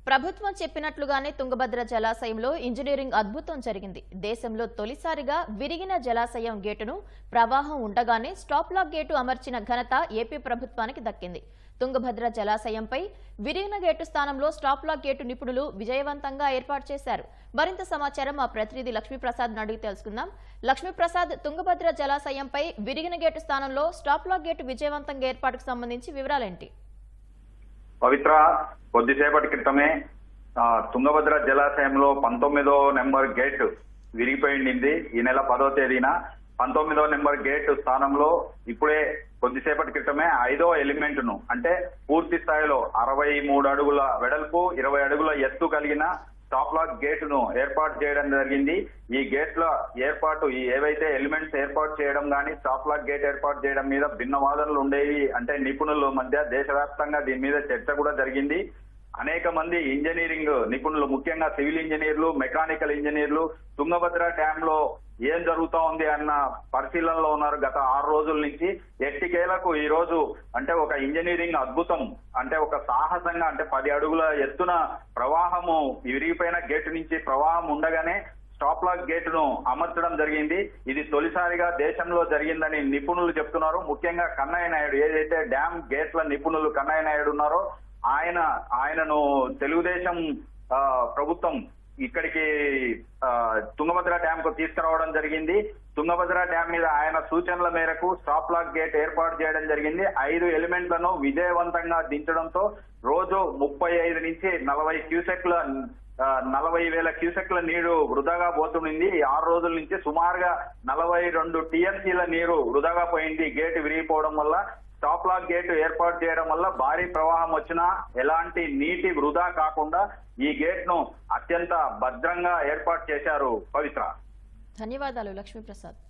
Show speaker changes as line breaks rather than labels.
ప్రభుత్వం చెప్పినట్లుగానే తుంగభద్ర జలాశయంలో ఇంజనీరింగ్ అద్భుతం జరిగింది. దేశంలో తొలిసారిగా విరిగిన జలాశయం గేటును ప్రవాహం ఉండగానే స్టాప్ లాక్ గేటు అమర్చిన ఘనత ఏపీ ప్రభుత్వానికి దక్కింది. తుంగభద్ర జలాశయంపై విరిగిన గేటు స్థానంలో స్టాప్ లాక్ గేటు నిపుణులు విజయవంతంగా ఏర్పాటు చేశారు. మరింత సమాచారం మా ప్రతినిధి లక్ష్మీప్రసాద్ అడిగి తెలుసుకుందాం. లక్ష్మీప్రసాద్, తుంగభద్ర జలాశయంపై విరిగిన గేటు స్థానంలో స్టాప్ లాక్ గేటు విజయవంతంగా ఏర్పాటుకు సంబంధించి వివరాలేంటి?
పవిత్ర, కొద్దిసేపటి క్రితమే తుంగభద్ర జలాశయంలో 19వ నెంబర్ గేట్ విరిగిపోయింది. ఈ నెల 10వ తేదీన 19వ నెంబర్ గేట్ స్థానంలో ఇప్పుడే కొద్దిసేపటి క్రితమే 5వ ఎలిమెంట్ ను, అంటే పూర్తి స్థాయిలో 63 అడుగుల వెడల్పు 20 అడుగుల ఎత్తు కలిగిన స్టాప్ లాక్ గేట్ ను ఏర్పాటు చేయడం జరిగింది. ఈ గేట్ల ఏర్పాటు, ఈ ఏవైతే ఎలిమెంట్స్ ఏర్పాటు చేయడం కానీ స్టాప్ లాక్ గేట్ ఏర్పాటు చేయడం మీద భిన్న వాదనలు ఉండేవి. అంటే నిపుణుల మధ్య దేశవ్యాప్తంగా దీని మీద చర్చ కూడా జరిగింది. అనేక మంది ఇంజనీరింగ్ నిపుణులు, ముఖ్యంగా సివిల్ ఇంజనీర్లు, మెకానికల్ ఇంజనీర్లు తుంగభద్ర డ్యామ్ లో ఏం జరుగుతా ఉంది అన్న పరిశీలనలో ఉన్నారు. గత 6 రోజుల నుంచి ఎట్టికేలకు ఈ రోజు అంటే ఒక ఇంజనీరింగ్ అద్భుతం, అంటే ఒక సాహసంగా, అంటే 10 అడుగుల ఎత్తున ప్రవాహము విరిగిపోయిన గేటు నుంచి ప్రవాహం ఉండగానే స్టాప్ లాక్ గేటును అమర్చడం జరిగింది. ఇది తొలిసారిగా దేశంలో జరిగిందని నిపుణులు చెప్తున్నారు. ముఖ్యంగా కన్నయ్య నాయుడు, ఏదైతే డ్యామ్ గేట్ల నిపుణులు కన్నయ్య నాయుడు ఉన్నారో ఆయనను తెలుగుదేశం ప్రభుత్వం ఇక్కడికి తుంగభద్ర డ్యామ్ కు తీసుకురావడం జరిగింది. తుంగభద్ర డ్యామ్ మీద ఆయన సూచనల మేరకు స్టాప్ లాక్ గేట్ ఏర్పాటు చేయడం జరిగింది. 5 ఎలిమెంట్లను విజయవంతంగా దించడంతో రోజు 35 నుంచి 40,000 క్యూసెక్ల నీరు వృధాగా పోతుంది. 6 రోజుల నుంచి సుమారుగా 42 టీఎంసీల నీరు వృధాగా పోయింది గేటు విరిగిపోవడం వల్ల. స్టాప్ లాక్ గేటు ఏర్పాటు చేయడం వల్ల భారీ ప్రవాహం వచ్చినా ఎలాంటి నీటి వృధా కాకుండా ఈ గేట్ ను అత్యంత భద్రంగా ఏర్పాటు చేశారు. పవిత్ర,
ధన్యవాదాలు లక్ష్మీప్రసాద్.